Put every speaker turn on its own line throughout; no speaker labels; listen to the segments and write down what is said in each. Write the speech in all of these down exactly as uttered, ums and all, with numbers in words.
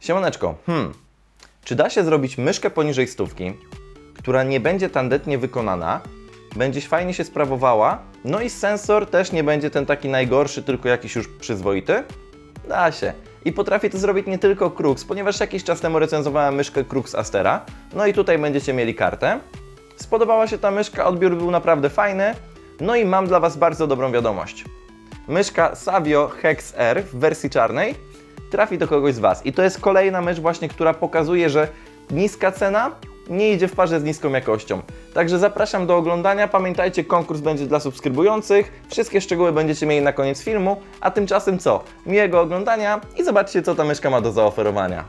Siemaneczko, hmm, czy da się zrobić myszkę poniżej stówki, która nie będzie tandetnie wykonana, będzie fajnie się sprawowała, no i sensor też nie będzie ten taki najgorszy, tylko jakiś już przyzwoity? Da się. I potrafię to zrobić nie tylko Crux, ponieważ jakiś czas temu recenzowałem myszkę Crux Astera, no i tutaj będziecie mieli kartę. Spodobała się ta myszka, odbiór był naprawdę fajny, no i mam dla Was bardzo dobrą wiadomość. Myszka Savio Hex R w wersji czarnej trafi do kogoś z Was. I to jest kolejna mysz właśnie, która pokazuje, że niska cena nie idzie w parze z niską jakością. Także zapraszam do oglądania. Pamiętajcie, konkurs będzie dla subskrybujących. Wszystkie szczegóły będziecie mieli na koniec filmu. A tymczasem co? Miłego oglądania i zobaczcie, co ta myszka ma do zaoferowania.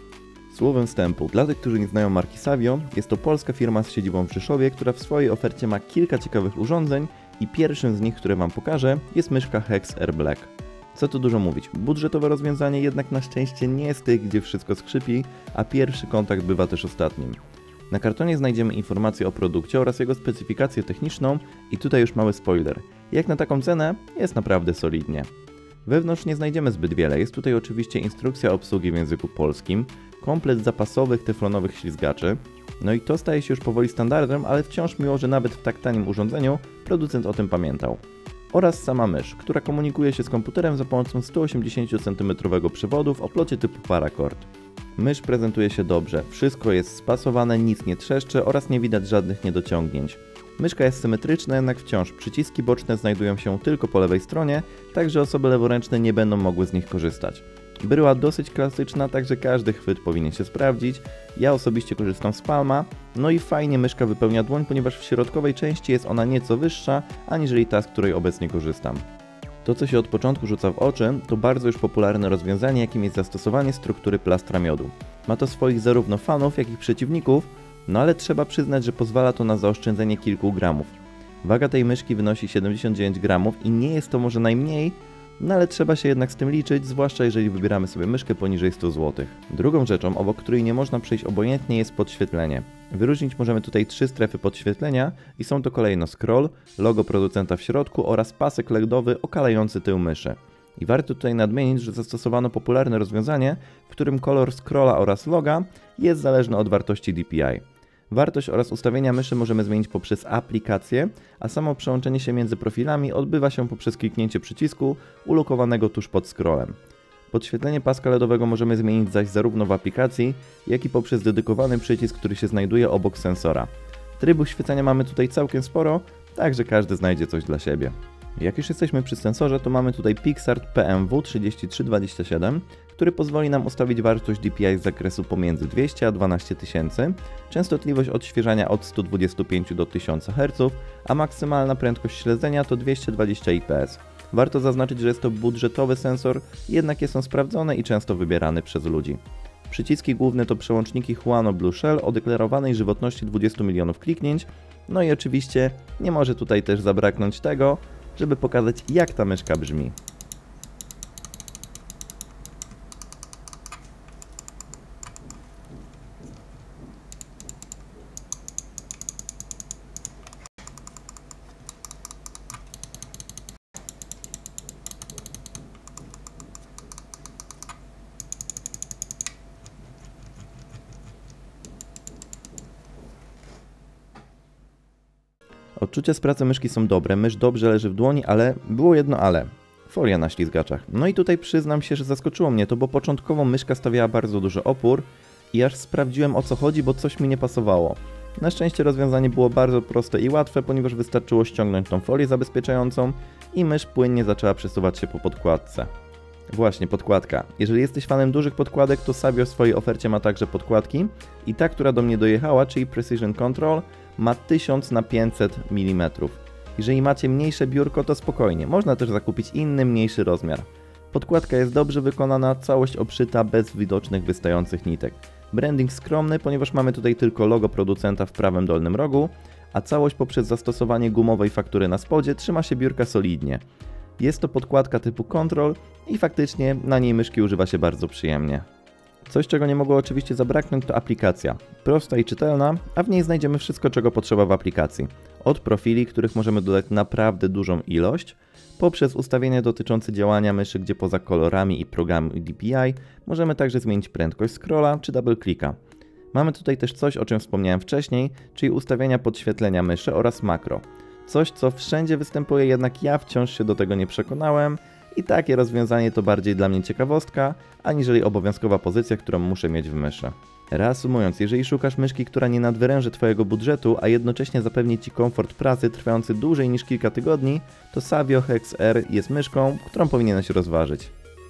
Słowem wstępu, dla tych, którzy nie znają marki Savio, jest to polska firma z siedzibą w Rzeszowie, która w swojej ofercie ma kilka ciekawych urządzeń i pierwszym z nich, które Wam pokażę, jest myszka Hex R Black. Co tu dużo mówić, budżetowe rozwiązanie jednak na szczęście nie jest tych, gdzie wszystko skrzypi, a pierwszy kontakt bywa też ostatnim. Na kartonie znajdziemy informacje o produkcie oraz jego specyfikację techniczną i tutaj już mały spoiler. Jak na taką cenę, jest naprawdę solidnie. Wewnątrz nie znajdziemy zbyt wiele, jest tutaj oczywiście instrukcja obsługi w języku polskim, komplet zapasowych teflonowych ślizgaczy, no i to staje się już powoli standardem, ale wciąż miło, że nawet w tak tanim urządzeniu producent o tym pamiętał. Oraz sama mysz, która komunikuje się z komputerem za pomocą sto osiemdziesiąt centymetrów przewodu w oplocie typu paracord. Mysz prezentuje się dobrze, wszystko jest spasowane, nic nie trzeszczy oraz nie widać żadnych niedociągnięć. Myszka jest symetryczna, jednak wciąż przyciski boczne znajdują się tylko po lewej stronie, także osoby leworęczne nie będą mogły z nich korzystać. Bryła dosyć klasyczna, także każdy chwyt powinien się sprawdzić. Ja osobiście korzystam z palma, no i fajnie myszka wypełnia dłoń, ponieważ w środkowej części jest ona nieco wyższa, aniżeli ta, z której obecnie korzystam. To, co się od początku rzuca w oczy, to bardzo już popularne rozwiązanie, jakim jest zastosowanie struktury plastra miodu. Ma to swoich zarówno fanów, jak i przeciwników, no ale trzeba przyznać, że pozwala to na zaoszczędzenie kilku gramów. Waga tej myszki wynosi siedemdziesiąt dziewięć gramów i nie jest to może najmniej, no ale trzeba się jednak z tym liczyć, zwłaszcza jeżeli wybieramy sobie myszkę poniżej stu złotych. Drugą rzeczą, obok której nie można przejść obojętnie, jest podświetlenie. Wyróżnić możemy tutaj trzy strefy podświetlenia i są to kolejno scroll, logo producenta w środku oraz pasek LEDowy okalający tył myszy. I warto tutaj nadmienić, że zastosowano popularne rozwiązanie, w którym kolor scrolla oraz loga jest zależny od wartości D P I. Wartość oraz ustawienia myszy możemy zmienić poprzez aplikację, a samo przełączenie się między profilami odbywa się poprzez kliknięcie przycisku ulokowanego tuż pod scrollem. Podświetlenie paska LEDowego możemy zmienić zaś zarówno w aplikacji, jak i poprzez dedykowany przycisk, który się znajduje obok sensora. Trybów świecenia mamy tutaj całkiem sporo, także każdy znajdzie coś dla siebie. Jak już jesteśmy przy sensorze, to mamy tutaj Pixart P M W trzydzieści trzy dwadzieścia siedem, który pozwoli nam ustawić wartość D P I z zakresu pomiędzy dwieście a dwanaście tysięcy, częstotliwość odświeżania od stu dwudziestu pięciu do tysiąca herców, a maksymalna prędkość śledzenia to dwieście dwadzieścia I P S. Warto zaznaczyć, że jest to budżetowy sensor, jednak jest on sprawdzony i często wybierany przez ludzi. Przyciski główne to przełączniki Huano Blue Shell o deklarowanej żywotności dwudziestu milionów kliknięć, no i oczywiście nie może tutaj też zabraknąć tego, żeby pokazać, jak ta myszka brzmi. Odczucia z pracy myszki są dobre, mysz dobrze leży w dłoni, ale było jedno ale. Folia na ślizgaczach. No i tutaj przyznam się, że zaskoczyło mnie to, bo początkowo myszka stawiała bardzo duży opór i aż sprawdziłem, o co chodzi, bo coś mi nie pasowało. Na szczęście rozwiązanie było bardzo proste i łatwe, ponieważ wystarczyło ściągnąć tą folię zabezpieczającą i mysz płynnie zaczęła przesuwać się po podkładce. Właśnie, podkładka. Jeżeli jesteś fanem dużych podkładek, to Savio w swojej ofercie ma także podkładki i ta, która do mnie dojechała, czyli Precision Control, ma tysiąc na pięćset milimetrów. Jeżeli macie mniejsze biurko, to spokojnie, można też zakupić inny, mniejszy rozmiar. Podkładka jest dobrze wykonana, całość obszyta bez widocznych wystających nitek. Branding skromny, ponieważ mamy tutaj tylko logo producenta w prawym dolnym rogu, a całość poprzez zastosowanie gumowej faktury na spodzie trzyma się biurka solidnie. Jest to podkładka typu Control i faktycznie na niej myszki używa się bardzo przyjemnie. Coś, czego nie mogło oczywiście zabraknąć, to aplikacja. Prosta i czytelna, a w niej znajdziemy wszystko, czego potrzeba w aplikacji. Od profili, których możemy dodać naprawdę dużą ilość, poprzez ustawienia dotyczące działania myszy, gdzie poza kolorami i progami D P I możemy także zmienić prędkość scrolla czy double clicka. Mamy tutaj też coś, o czym wspomniałem wcześniej, czyli ustawienia podświetlenia myszy oraz makro. Coś, co wszędzie występuje, jednak ja wciąż się do tego nie przekonałem i takie rozwiązanie to bardziej dla mnie ciekawostka, aniżeli obowiązkowa pozycja, którą muszę mieć w myszy. Reasumując, jeżeli szukasz myszki, która nie nadwyręży Twojego budżetu, a jednocześnie zapewni Ci komfort pracy trwający dłużej niż kilka tygodni, to Savio Hex R jest myszką, którą powinieneś rozważyć.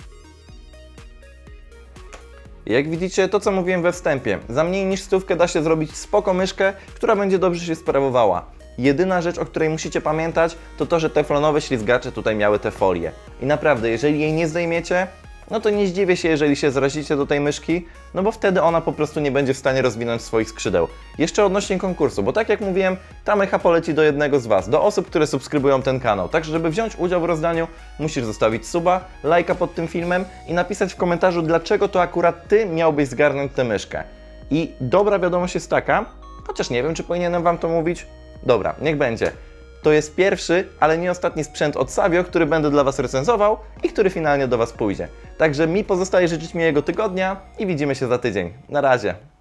Jak widzicie, to co mówiłem we wstępie, za mniej niż stówkę da się zrobić spoko myszkę, która będzie dobrze się sprawowała. Jedyna rzecz, o której musicie pamiętać, to to, że teflonowe ślizgacze tutaj miały te folie. I naprawdę, jeżeli jej nie zdejmiecie, no to nie zdziwię się, jeżeli się zrazicie do tej myszki, no bo wtedy ona po prostu nie będzie w stanie rozwinąć swoich skrzydeł. Jeszcze odnośnie konkursu, bo tak jak mówiłem, ta mycha poleci do jednego z Was, do osób, które subskrybują ten kanał. Także żeby wziąć udział w rozdaniu, musisz zostawić suba, lajka pod tym filmem i napisać w komentarzu, dlaczego to akurat Ty miałbyś zgarnąć tę myszkę. I dobra wiadomość jest taka, chociaż nie wiem, czy powinienem Wam to mówić. Dobra, niech będzie. To jest pierwszy, ale nie ostatni sprzęt od Savio, który będę dla Was recenzował i który finalnie do Was pójdzie. Także mi pozostaje życzyć miłego tygodnia i widzimy się za tydzień. Na razie.